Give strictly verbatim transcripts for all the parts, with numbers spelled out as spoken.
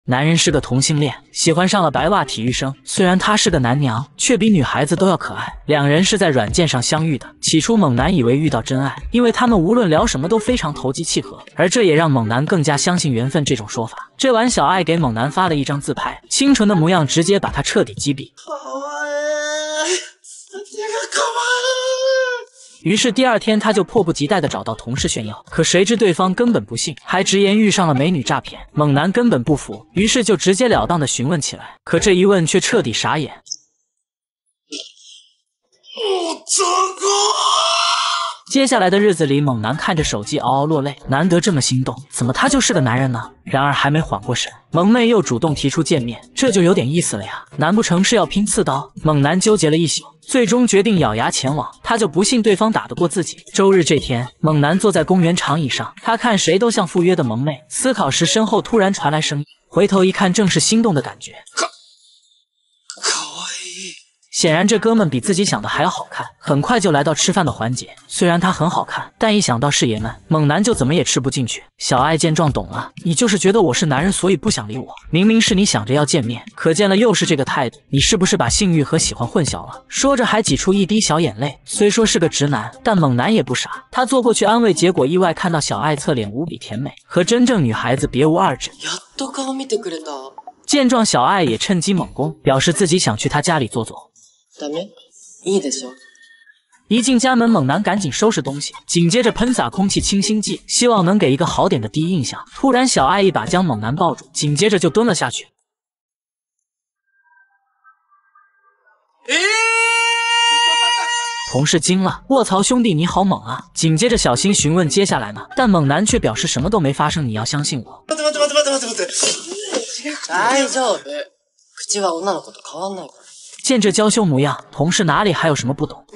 男人是个同性恋，喜欢上了白袜体育生。虽然他是个男娘，却比女孩子都要可爱。两人是在软件上相遇的。起初猛男以为遇到真爱，因为他们无论聊什么都非常投机契合，而这也让猛男更加相信缘分这种说法。这晚，小爱给猛男发了一张自拍，清纯的模样直接把他彻底击毙。于是第二天，他就迫不及待地找到同事炫耀，可谁知对方根本不信，还直言遇上了美女诈骗。猛男根本不服，于是就直截了当地询问起来。可这一问却彻底傻眼。接下来的日子里，猛男看着手机嗷嗷落泪，难得这么心动，怎么他就是个男人呢？然而还没缓过神，萌妹又主动提出见面，这就有点意思了呀，难不成是要拼刺刀？猛男纠结了一宿，最终决定咬牙前往。他就不信对方打得过自己。周日这天，猛男坐在公园长椅上，他看谁都像赴约的萌妹，思考时身后突然传来声音，回头一看，正是心动的感觉。显然这哥们比自己想的还要好看，很快就来到吃饭的环节。虽然他很好看，但一想到是爷们，猛男就怎么也吃不进去。小爱见状懂了，你就是觉得我是男人，所以不想理我。明明是你想着要见面，可见了又是这个态度，你是不是把性欲和喜欢混淆了？说着还挤出一滴小眼泪。虽说是个直男，但猛男也不傻，他坐过去安慰，结果意外看到小爱侧脸无比甜美，和真正女孩子别无二致。见状，小爱也趁机猛攻，表示自己想去他家里坐坐。一进家门，猛男赶紧收拾东西，紧接着喷洒空气清新剂，希望能给一个好点的第一印象。突然，小爱一把将猛男抱住，紧接着就蹲了下去。同事惊了，卧槽，兄弟你好猛啊！紧接着小新询问接下来呢，但猛男却表示什么都没发生，你要相信我。见这娇羞模样，同事哪里还有什么不懂？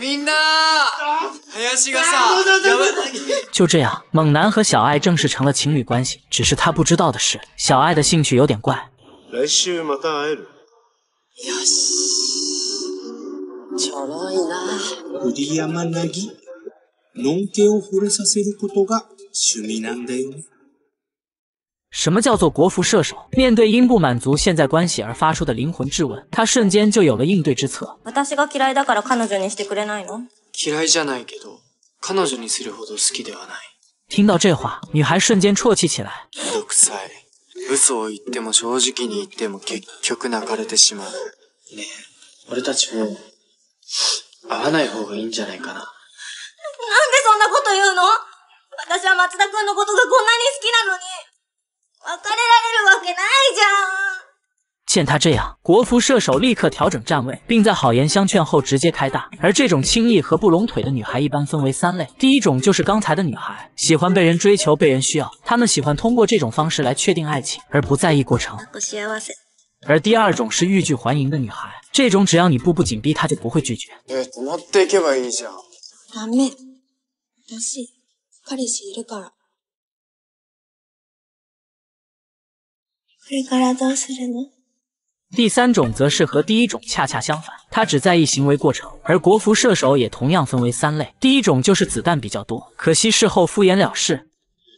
就这样，猛男和小爱正式成了情侣关系。只是他不知道的是，小爱的兴趣有点怪。来週また会える。よし。ちょろいな。栗山凪、のんけを惚れさせることが趣味なんだよね。什么叫做国服射手？面对因不满足现在关系而发出的灵魂质问，他瞬间就有了应对之策。 私が嫌いだから彼女にしてくれないの？ 嫌いじゃないけど、彼女にするほど好きではない。 听到这话，女孩瞬間啜泣起来。 めんどくさい。嘘を言っても正直に言っても結局泣かれてしまう。ねえ、俺たちも会わない方がいいんじゃないかな。なんでそんなこと言うの？私は松田くんのことがこんなに好きなのに。別れられるわけないじゃん。 见他这样，国服射手立刻调整站位，并在好言相劝后直接开大。而这种轻易和不拢腿的女孩一般分为三类，第一种就是刚才的女孩，喜欢被人追求、被人需要，她们喜欢通过这种方式来确定爱情，而不在意过程。而第二种是欲拒还迎的女孩，这种只要你步步紧逼，她就不会拒绝。 持っていけばいいじゃん。 ダメ。私、彼氏いるから。これからどうするの？ 第三种则是和第一种恰恰相反，他只在意行为过程。而国服射手也同样分为三类，第一种就是子弹比较多，可惜事後敷衍了事。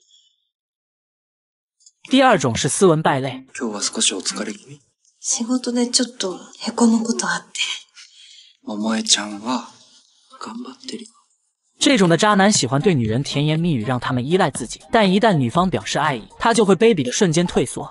第二種是斯文敗類。 今日は少しお疲れ気味。 仕事でちょっとへこむことあって。 桃江ちゃんは頑張ってるよ。 这种的渣男喜欢对女人甜言蜜语，让他们依赖自己，但一旦女方表示爱意，他就会卑鄙的瞬间退缩。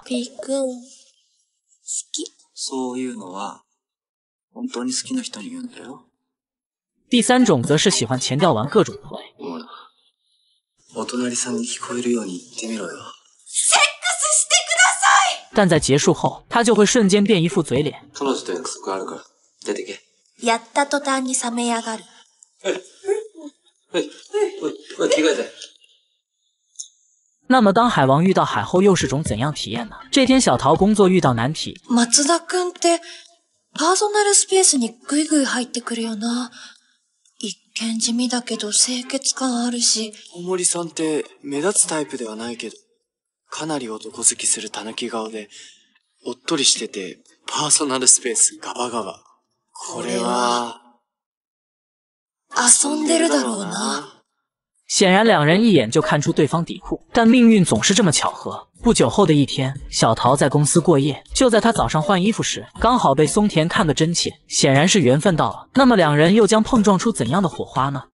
そういうのは本当に好きな人に言うんだよ。 第三种则是喜欢前调玩各种 play。 ほら、お隣さんに聞こえるように言ってみろよ。 セックスしてください。 但在结束后，他就会瞬間变一副嘴脸。 彼女と約束あるから出てけ。 やった途端に冷め上がる。 那么当海王遇到海后又是种怎样体验呢？这天小桃工作遇到難題。 松田くんってパーソナルスペースにグイグイ入ってくるよな。一見地味だけど清潔感あるし。 大森さんって目立つタイプではないけど、かなり男好きする狸顔で、おっとりしててパーソナルスペースガバガバ。これは遊んでるだろうな。 显然两人一眼就看出对方底裤，但命运总是这么巧合。不久后的一天，小桃在公司过夜，就在她早上换衣服时，刚好被松田看个真切，显然是缘分到了。那么两人又将碰撞出怎样的火花呢？